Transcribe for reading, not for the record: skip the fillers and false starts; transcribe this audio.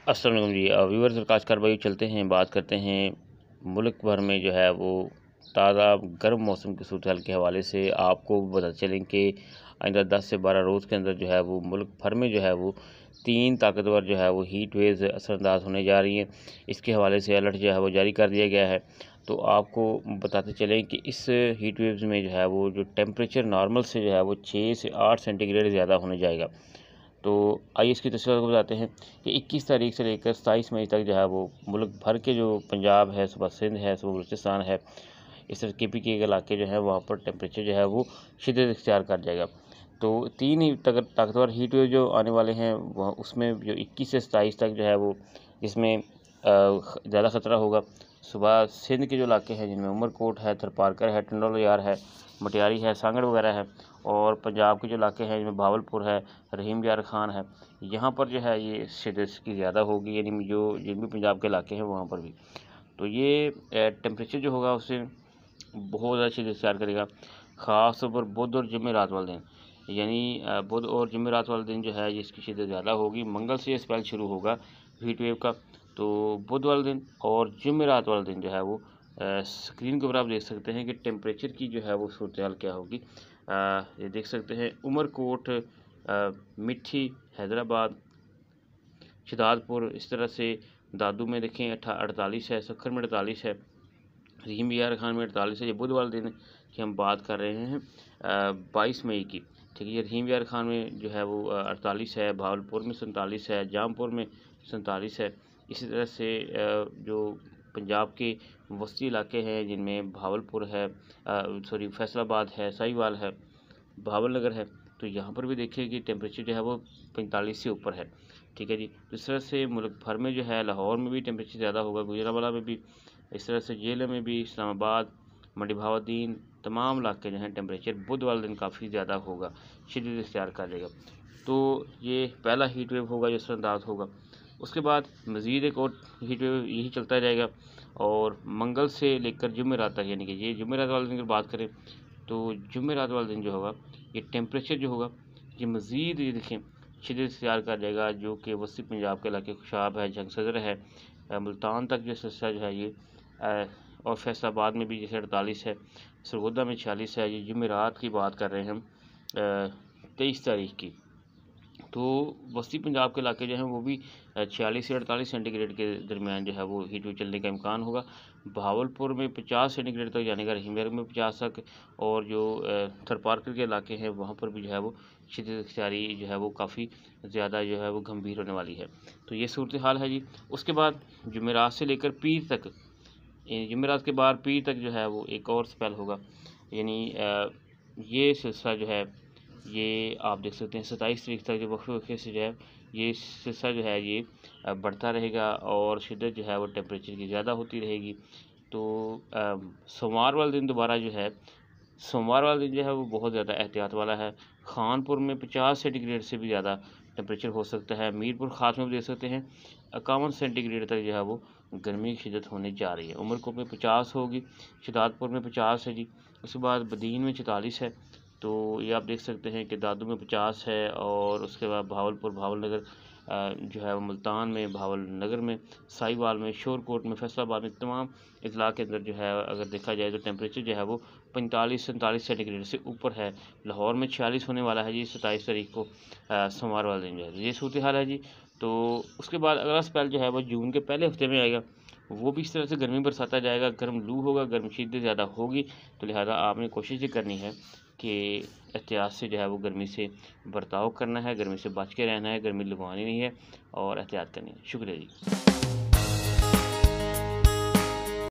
अस्सलाम वालेकुम जी। व्यूअर्स और काश्तकार भाई, चलते हैं बात करते हैं मुल्क भर में जो है वो ताज़ा गर्म मौसम की सूरत हाल के हवाले से। आपको पता चलें कि आइंदा 10 से 12 रोज़ के अंदर जो है वो मुल्क भर में जो है वो 3 ताकतवर जो है वो हीट वेव्स असरअंदाज होने जा रही हैं। इसके हवाले से अलर्ट जो है वो जारी कर दिया गया है। तो आपको बताते चलें कि इस हीट वेव्स में जो है वो जो टेम्परेचर नॉर्मल से जो है वो 6 से 8 सेंटीग्रेड ज़्यादा होने जाएगा। तो आइए इसकी तफसीलात को बताते हैं कि 21 तारीख से लेकर 27 मई तक जो है वो मुल्क भर के जो पंजाब है, सुबह सिंध है, सुबह बलूचिस्तान है, इस तरह KP के इलाके जो हैं वहाँ पर टेम्परेचर जो है वो शिद्दत इख्तियार कर जाएगा। तो 3 ही ताकतवर हीट वेव जो आने वाले हैं वह उसमें जो 21 से 27 तक जो है वो इसमें ज़्यादा ख़तरा होगा। सुबह सिंध के जो इलाके हैं जिनमें उमरकोट है, थरपारकर है, टंडोल यार है, मटियारी है, सांगड़ वगैरह है, और पंजाब के जो इलाके हैं जिनमें भावलपुर है, रहीम यार खान है, यहाँ पर जो है ये शिद्दत इसकी ज़्यादा होगी, यानी जो जिन भी पंजाब के इलाके हैं वहाँ पर भी। तो ये टेम्परेचर जो होगा उससे बहुत ज़्यादा शिद्दत इख्तियार करेगा, ख़ास तौर पर बुध और जुमेरात वाले दिन, यानी बुध और जुमेरात वाले दिन जो है इसकी शिद्दत ज़्यादा होगी। मंगल से ये स्पेल शुरू होगा हीट वेव का। तो बुध वाले दिन और जुमेरात वाले दिन जो है वो स्क्रीन के ऊपर आप देख सकते हैं कि टेम्परेचर की जो है वो सूरत हाल क्या होगी। ये देख सकते हैं उमरकोट, मिट्ठी, हैदराबाद, शहदादपुर, इस तरह से दादू में देखें 48 है, सखर में 48 है, रहीम यार खान में 48 है। ये बुध वाले दिन की हम बात कर रहे हैं 22 मई की, ठीक है। ये रहीम यार खान में जो है वो 48 है, भावलपुर में 47 है, जामपुर में 47 है। इसी तरह से जो पंजाब के वस्ती इलाके हैं जिनमें भावलपुर है, फैसलाबाद है, साहिवाल है, भावल नगर है, तो यहाँ पर भी देखिए कि टेम्परेचर जो है वो 45 से ऊपर है, ठीक है जी। तो इस तरह से मुल्क भर में जो है लाहौर में भी टेम्परेचर ज़्यादा होगा, गुजरांवाला में भी, इस तरह से जेल में भी, इस्लामाबाद, मंडी बहाउद्दीन, तमाम इलाके जो हैं टेम्परेचर बुध वाले दिन काफ़ी ज़्यादा होगा, शिद्दत इख्तियार कर लेगा। तो ये पहला हीट वेव होगा जो असरअंदाज होगा। उसके बाद मज़ीद एक और हीट वेव यही चलता जाएगा, और मंगल से लेकर जुमेरात तक, यानी कि ये जुमेरात वाले दिन की बात करें तो जुमेरात वाले दिन जो होगा ये टेम्परेचर जो होगा ये मज़ीद, ये देखें, शिद्दत इख्तियार कर जाएगा, जो कि वस्ती पंजाब के इलाके खुशाब है, जंग सदर है, मुल्तान तक जो सिलसिला जो है ये, और फैसलाबाद में भी जैसे 48 है, सरगोदा में 46 है। ये जुमेरात की बात कर रहे हैं हम 23 तारीख की। तो वस्ती पंजाब के इलाके जो हैं वो भी 46 से 48 सेंटीग्रेड के दरमियान जो है वो हीट वेव चलने का इम्कान होगा। भावलपुर में 50 सेंटीग्रेड तक जाने का, रहीमनगर में 50 तक, और जो थरपारकर के इलाके हैं वहाँ पर भी जो है वो शिद्दत इख्तियारी जो है वो काफ़ी ज़्यादा जो है वो गंभीर होने वाली है। तो ये सूरत हाल है जी। उसके बाद जुमेरात से लेकर पीर तक, जुमेरात के बाद पीर तक जो है वो एक और स्पेल होगा, यानी ये सिलसिला जो है ये आप देख सकते हैं 27 तारीख तक जो वक्फे से जो है ये सिलसिला जो है ये बढ़ता रहेगा, और शिद्दत जो है वो टेम्परेचर की ज़्यादा होती रहेगी। तो सोमवार वाले दिन दोबारा जो है, सोमवार वाला दिन जो है वो बहुत ज़्यादा एहतियात वाला है। खानपुर में 50 सेंटीग्रेड से भी ज़्यादा टेम्परेचर हो सकता है। मीरपुर ख़ास में भी देख सकते हैं 51 सेंटीग्रेड तक जो है वो गर्मी की शिद्दत होने जा रही है। उमरकोट में 50 होगी, शहदादपुर में 50 है जी। उसके बाद बदीन में 44 है। तो ये आप देख सकते हैं कि दादू में 50 है, और उसके बाद भावलपुर, भावलनगर जो है वो मुल्तान में, भावल नगर में, साहिवाल में, शोरकोट में, फैसलाबाद में, तमाम इजला के अंदर जो है अगर देखा जाए तो टेम्परेचर जो है वो 45-47 सेंटीग्रेड से ऊपर है। लाहौर में 46 होने वाला है जी 27 तारीख को, सोमवार वाले दिन जो है ये सूरत हाल है जी। तो उसके बाद अगला स्पेल जो है वो जून के पहले हफ्ते में आएगा, वो भी इस तरह से गर्मी बरसाता जाएगा, गर्म लू होगा, गर्म शिद्दत ज़्यादा होगी। तो लिहाजा आपने कोशिश ये करनी है कि एहतियात से जो है वो गर्मी से बर्ताव करना है, गर्मी से बच के रहना है, गर्मी लगवानी नहीं है और एहतियात करनी है। शुक्रिया जी।